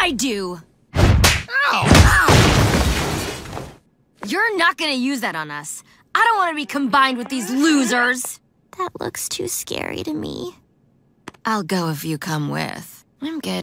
I do! Ow! Ow! You're not gonna use that on us. I don't want to be combined with these losers. That looks too scary to me. I'll go if you come with. I'm good.